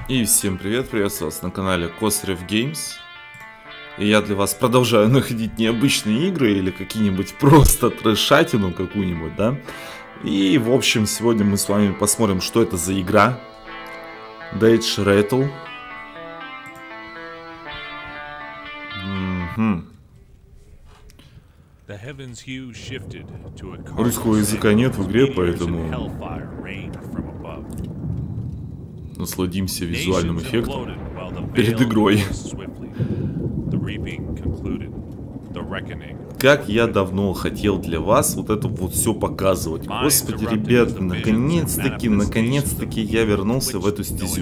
И всем привет, приветствую вас на канале Косарев Games. И я для вас продолжаю находить необычные игры или какие-нибудь просто трэшатину какую-нибудь, да. И в общем, сегодня мы с вами посмотрим, что это за игра. Dage Rattle. Русского языка нет в игре, поэтому насладимся визуальным эффектом перед игрой. Как я давно хотел для вас вот это вот все показывать. Господи, ребят, наконец-таки я вернулся в эту стезю.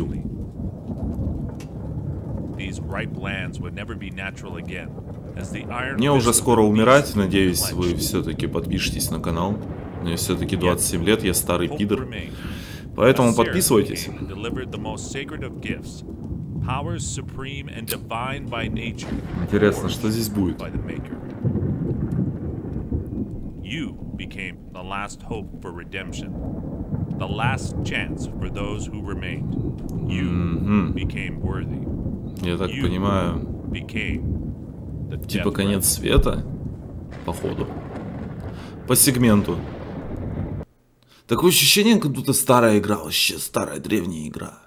Мне уже скоро умирать, надеюсь, вы все-таки подпишитесь на канал. Мне все-таки 27 лет, я старый пидор. Поэтому подписывайтесь. Интересно, что здесь будет? Я так понимаю, типа конец света, походу, по сегменту. Такое ощущение, как будто старая игра, вообще старая древняя игра.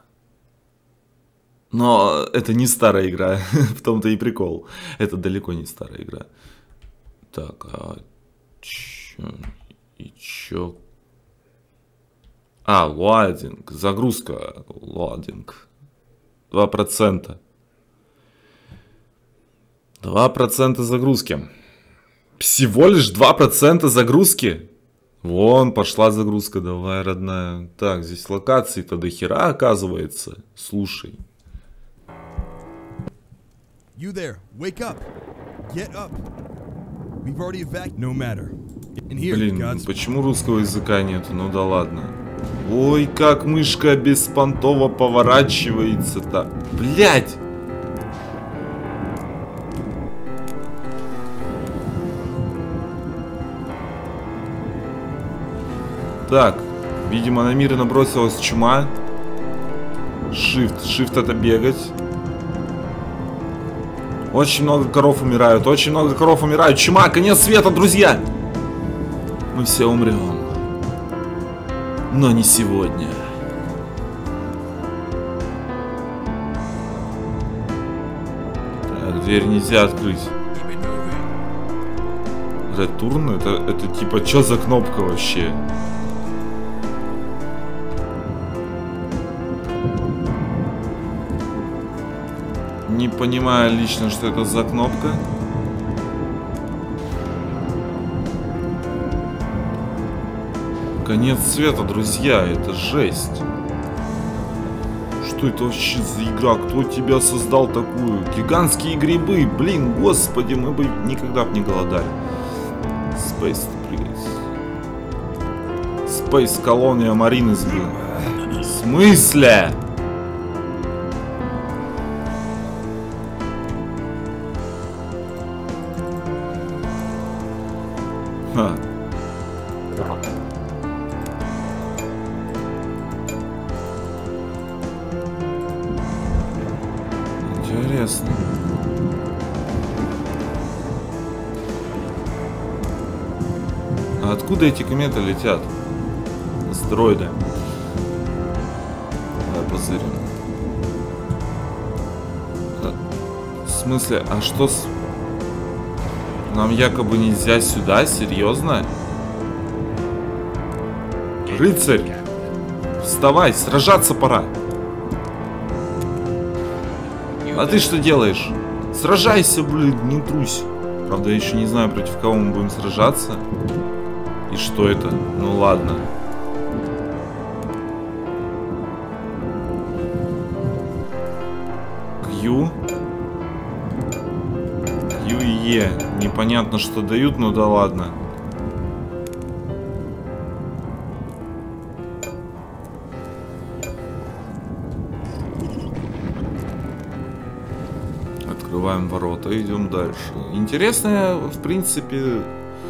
Но это не старая игра, в том-то и прикол. Это далеко не старая игра. Так, чё? Лоадинг, загрузка, лоадинг. 2%. 2% загрузки. Всего лишь 2% загрузки? Вон, пошла загрузка, давай, родная. Так, здесь локаций-то до хера, оказывается. Слушай. Блин, почему русского языка нет? Ну да ладно. Ой, как мышка беспонтово поворачивается-то. Блять! Так, видимо, на мир набросилась чума. Shift это бегать. Очень много коров умирают, Чума, конец света, друзья! Мы все умрем. Но не сегодня. Так, дверь нельзя открыть. Ретурн? Это типа, что за кнопка вообще? Не понимаю лично, что это за кнопка. Конец света, друзья, это жесть. Что это вообще за игра? Кто тебя создал такую? Гигантские грибы, блин, господи, мы бы никогда бы не голодали. Space, Space Colonial Marines, блин. В смысле? Ха. Интересно. А откуда эти кометы летят? Астероиды. Давай позырим. В смысле, а что с... Нам якобы нельзя сюда? Серьезно? Рыцарь! Вставай, сражаться пора! А ты что делаешь? Сражайся, блин, не трусь. Правда, я еще не знаю, против кого мы будем сражаться. И что это? Ну ладно. Q. Q и E. Непонятно, что дают, но да ладно. Открываем ворота, идем дальше. Интересная, в принципе,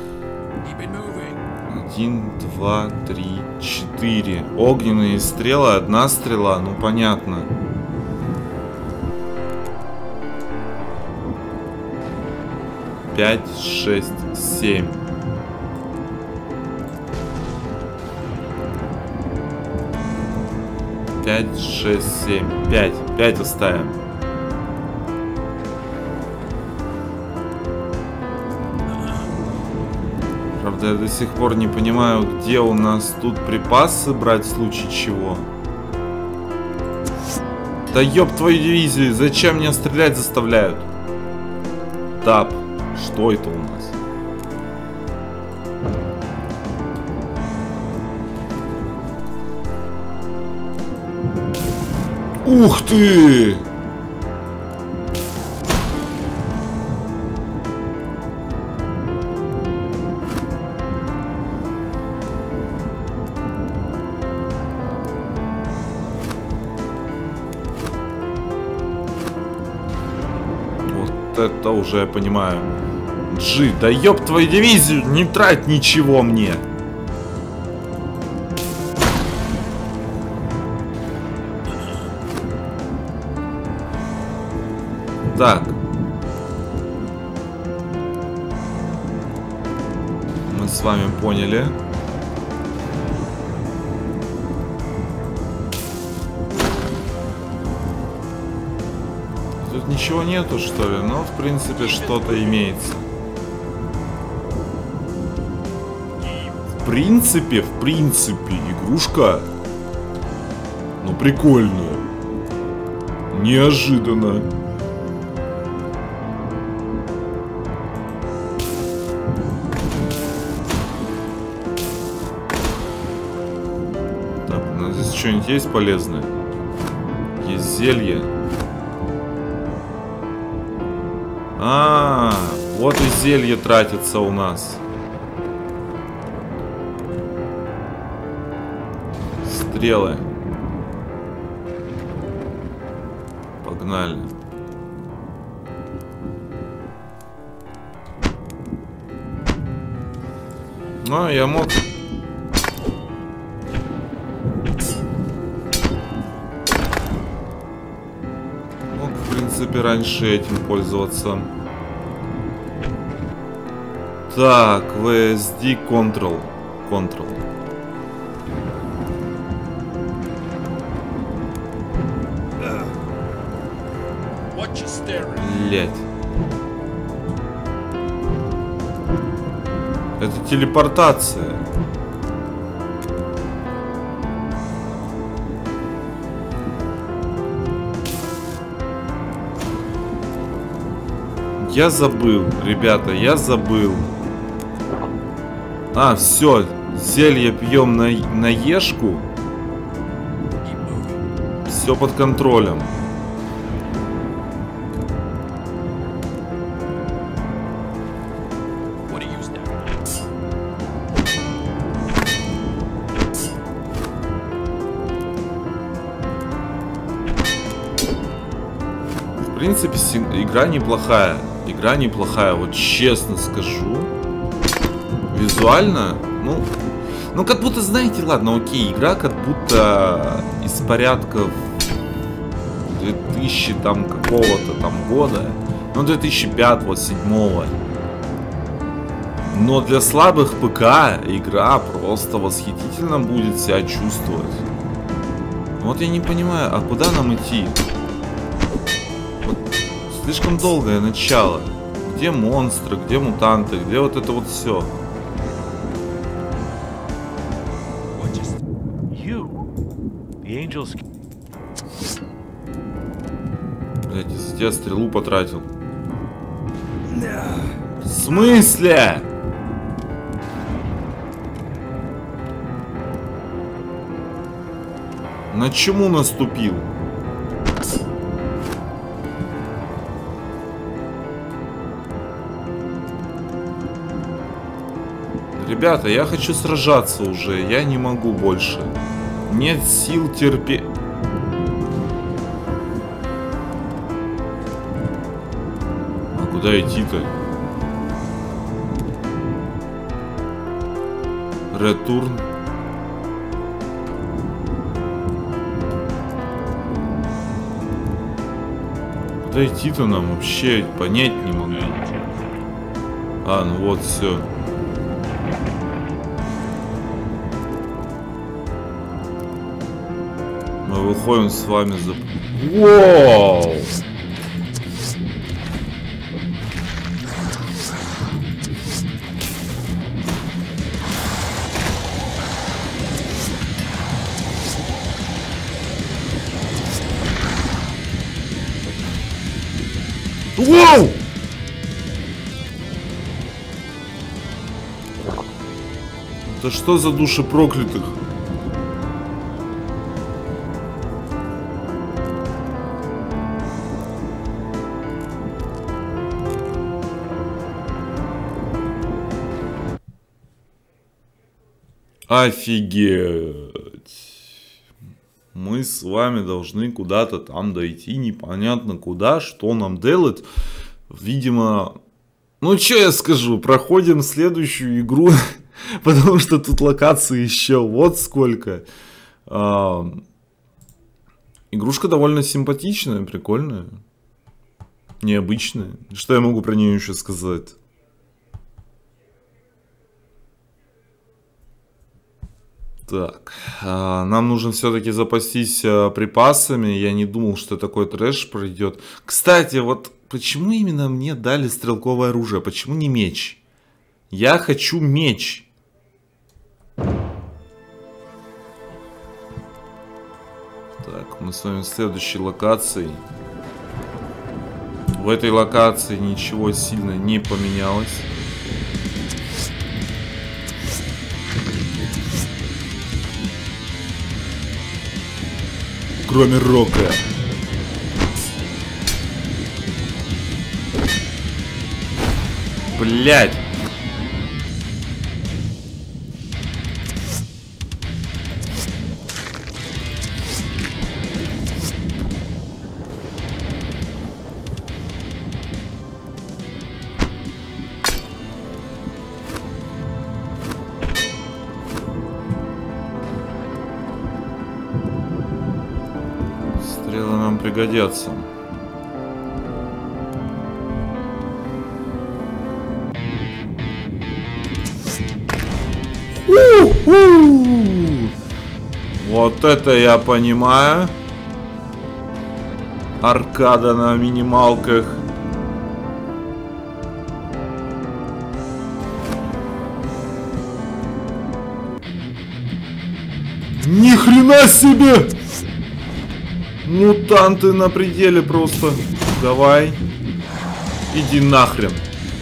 1, 2, 3, 4. Огненные стрелы, одна стрела, ну понятно. 5, 6, 7. Пять, 6, 7, 5. 5 оставим. Правда, я до сих пор не понимаю, где у нас тут припасы брать в случае чего. Да ёб твою дивизию, зачем меня стрелять заставляют? Тап, что это у нас? Ух ты! Это уже я понимаю. Джи, да ёб твою дивизию, не трать ничего мне. Так. Мы с вами поняли. Тут ничего нету, что ли? Но, в принципе, что-то имеется. В принципе, игрушка. Ну, прикольная. Неожиданно. Так, у нас здесь что-нибудь есть полезное? Есть зелье. Вот и зелье тратится у нас. Стрелы. Погнали. Ну, я мог... в принципе, раньше этим пользоваться. Так, VSD Control. Блять. Это телепортация. Я забыл, ребята, я забыл. Все, зелье пьем на ешку. Все под контролем. В принципе, игра неплохая. Игра неплохая, вот честно скажу. Визуально, ну как будто, знаете, ладно, окей, игра как будто из порядка 2000 там какого-то там года, 2005-2007. Но для слабых ПК игра просто восхитительно будет себя чувствовать. Вот я не понимаю, а куда нам идти? Вот слишком долгое начало. Где монстры, где мутанты, где вот это вот все? Блять, из-за тебя стрелу потратил. В смысле? На чему наступил? Ребята, я хочу сражаться уже, я не могу больше. Нет сил терпеть. А куда идти-то? Ретурн. Куда идти-то нам вообще понять не могу. А, ну вот, все. Мы выходим с вами за... Воу! Воу! Это что за души проклятых? Офигеть. Мы с вами должны куда-то там дойти, непонятно куда, что нам делать. Видимо, ну что я скажу, проходим следующую игру, потому что тут локаций еще вот сколько. Игрушка довольно симпатичная, прикольная, необычная. Что я могу про нее еще сказать? Так, нам нужно все-таки запастись припасами. Я не думал, что такой трэш пройдет. Кстати, вот почему именно мне дали стрелковое оружие? Почему не меч? Я хочу меч. Так, мы с вами в следующей локации. В этой локации ничего сильно не поменялось. Кроме рока. Блять. Стрелы нам пригодятся. Вот это я понимаю. Аркада на минималках. Ни хрена себе! Мутанты на пределе просто. Давай. Иди нахрен.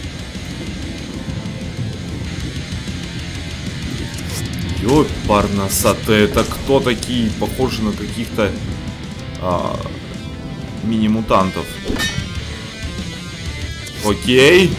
Ёпарнасоте, это кто такие? Похожи на каких-то мини-мутантов. Окей.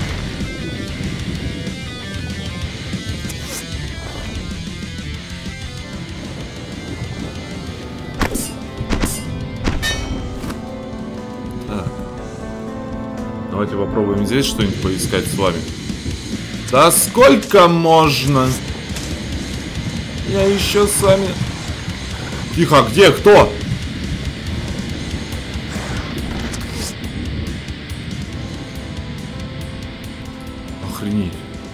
Так. Давайте попробуем здесь что-нибудь поискать с вами. Да сколько можно? Я еще с вами... Тихо, где? Кто? Охренеть.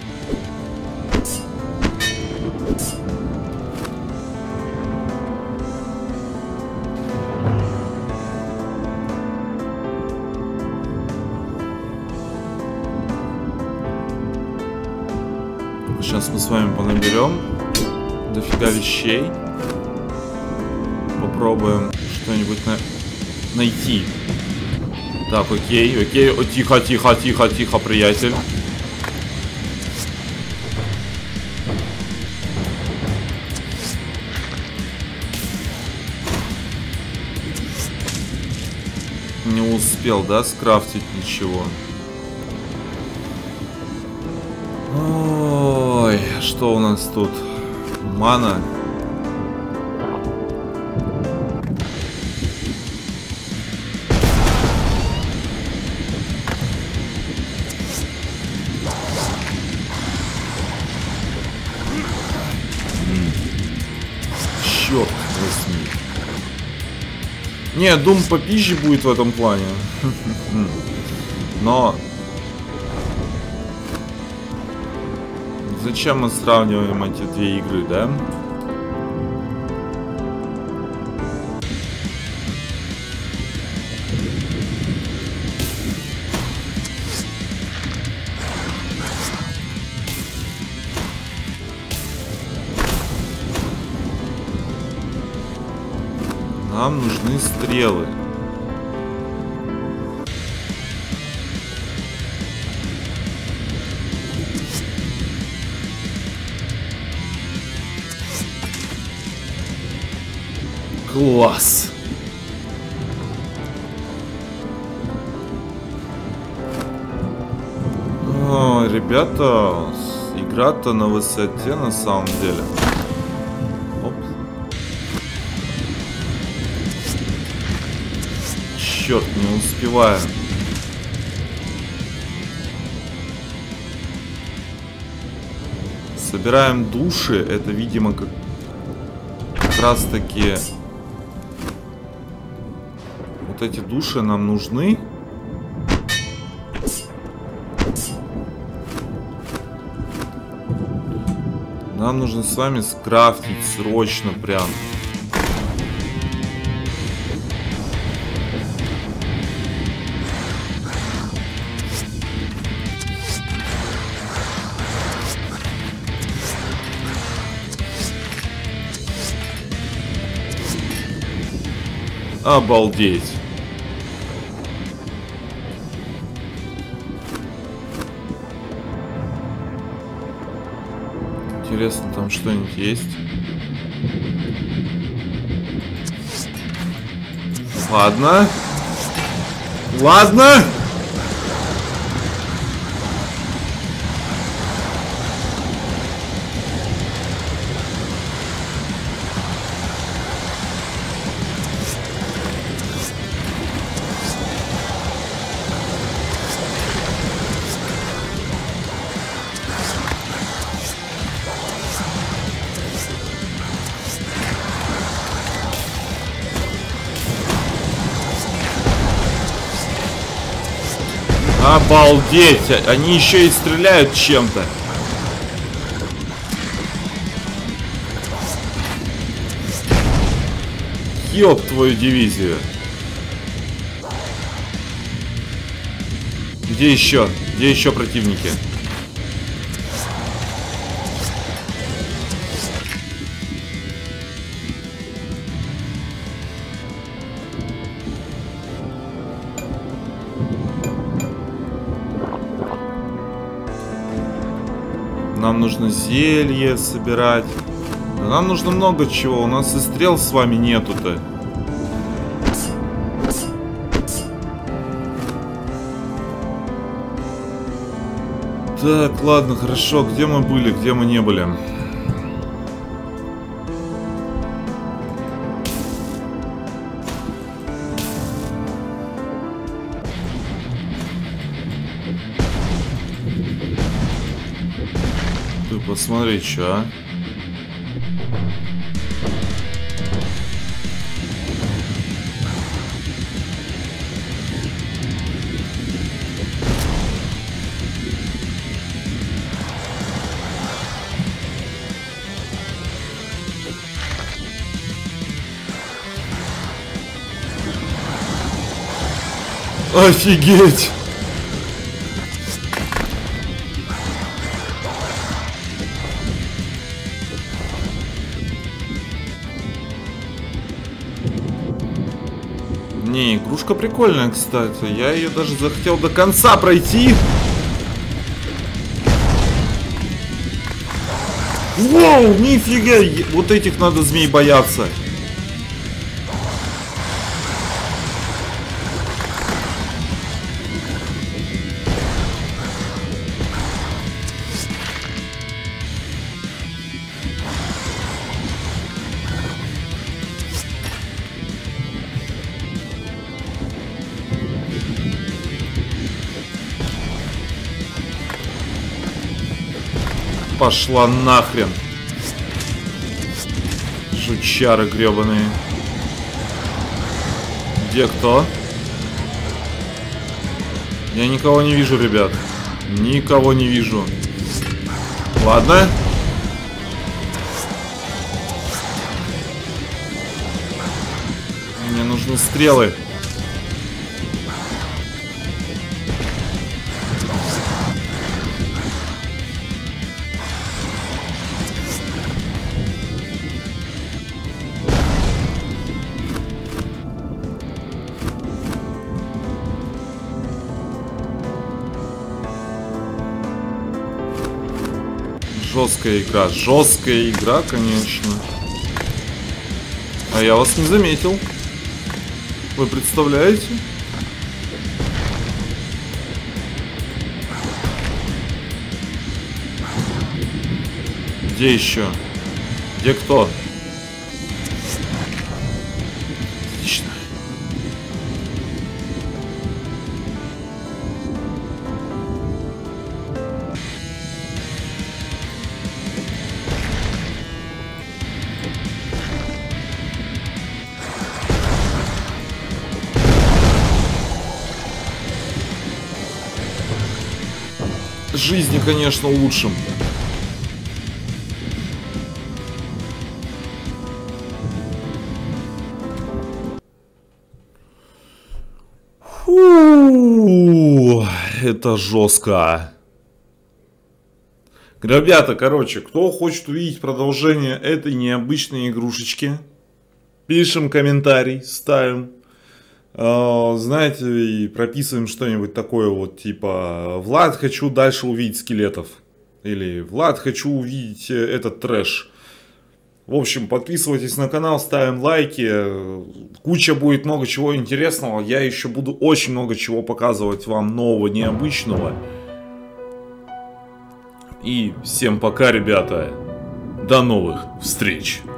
Сейчас мы с вами понаберем дофига вещей. Попробуем что-нибудь найти. Так, окей, окей. О, тихо, тихо, тихо, тихо, приятель. Не успел, да, скрафтить ничего. Ой, что у нас тут? Мана. Черт возьми. Не, Doom попизже будет в этом плане. Но зачем мы сравниваем эти две игры, да? Нам нужны стрелы. Класс. О, ребята, игра-то на высоте на самом деле. Оп. Черт, не успеваю. Собираем души. Это, видимо, как раз таки вот эти души нам нужны. Нам нужно с вами скрафтить срочно прям. Обалдеть. Интересно, там что-нибудь есть? Ладно. Ладно. Обалдеть! Они еще и стреляют чем-то. Ёб твою дивизию. Где еще? Где еще противники? Нам нужно зелье собирать. Нам нужно много чего. У нас и стрел с вами нету-то. Так, ладно, хорошо. Где мы были, где мы не были? Посмотри, что, а? Офигеть! Не, игрушка прикольная, кстати. Я ее даже захотел до конца пройти. Воу, нифига! Вот этих надо змей бояться. Пошла нахрен. Жучары гребаные. Где кто? Я никого не вижу, ребят. Никого не вижу. Ладно. Мне нужны стрелы. Жесткая игра, конечно. А я вас не заметил. Вы представляете? Где еще? Где кто? Отлично. Жизни, конечно, улучшим. Фу, это жестко. Ребята, короче, кто хочет увидеть продолжение этой необычной игрушечки, пишем комментарий, ставим. Знаете, и прописываем что-нибудь такое вот, типа: Влад, хочу дальше увидеть скелетов. Или Влад, хочу увидеть этот трэш. В общем, подписывайтесь на канал, ставим лайки. Куча будет много чего интересного. Я еще буду очень много чего показывать вам нового, необычного. И всем пока, ребята. До новых встреч.